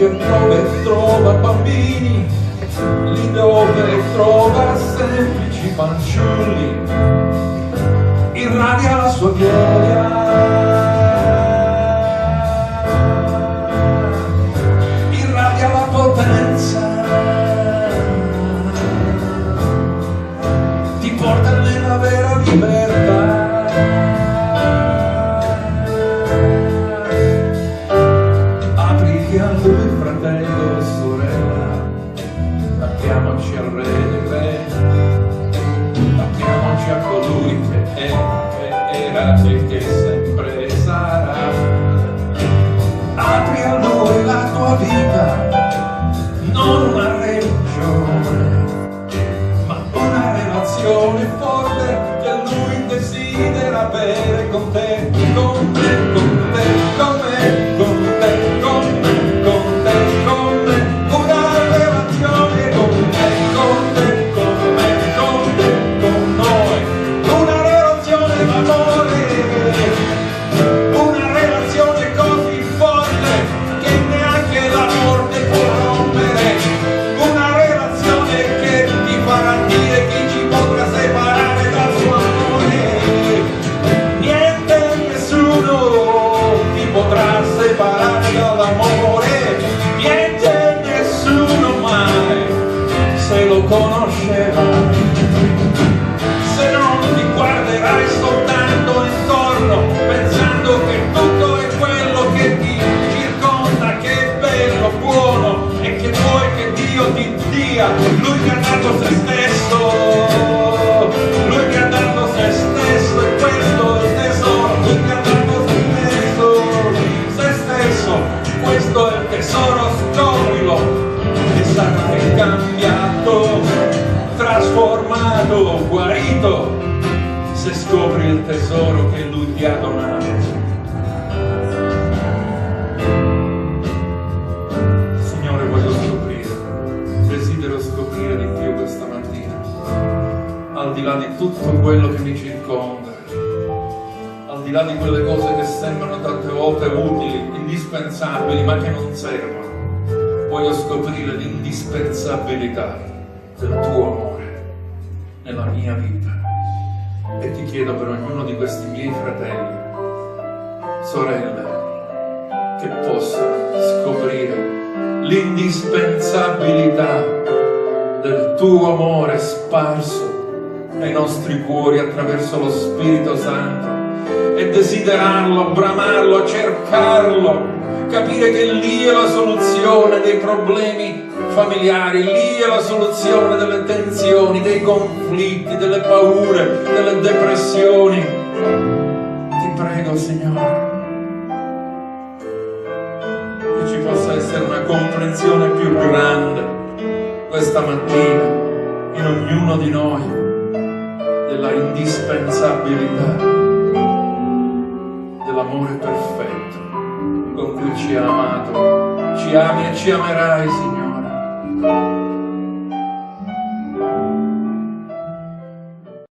che trova bambini, lì dove trova semplici fanciulli, irradia la sua gloria, irradia la potenza, ti porta nella vera libertà. Apriti a lui, fratello e sorella, appiamoci al Re dei Re, appiamoci a colui che è, che era e che sempre sarà. Apri a lui la tua vita, non una religione, ma una relazione forte che lui desidera avere con te, con me, con te, con me, con te, con me, con te, con me, una relazione con te, con te, con me, con te, con noi, una relazione d'amore, una relazione così forte che neanche la morte può rompere, una relazione che ti farà dire chi ci potrà separare dal suo amore. Niente e nessuno ti potrà separare dall'amore, niente e nessuno mai, se lo conosceva, se non ti guarderai soltanto intorno pensando che tutto è quello che ti circonda, che è bello, buono e che vuoi che Dio ti dia. Lui che ha dato se stesso, lui che ha dato se stesso, e questo è il tesoro. Lui che ha dato se stesso, questo è il tesoro, scoprilo e sarai cambiato, trasformato, guarito, se scopri il tesoro che lui ti ha donato. Signore, voglio scoprire, desidero scoprire di più questa mattina, al di là di tutto quello che mi circonda, al di là di quelle cose che sembrano tante volte utili, indispensabili, ma che non servono. Voglio scoprire l'indispensabilità del tuo amore nella mia vita. E ti chiedo per ognuno di questi miei fratelli, sorelle, che possano scoprire l'indispensabilità del tuo amore sparso nei nostri cuori attraverso lo Spirito Santo, e desiderarlo, bramarlo, cercarlo, capire che lì è la soluzione dei problemi familiari, lì è la soluzione delle tensioni, dei conflitti, delle paure, delle depressioni. Ti prego, Signore, che ci possa essere una comprensione più grande questa mattina in ognuno di noi della indispensabilità dell'amore perfetto con cui ci ha amato, ci ami e ci amerai, Signore.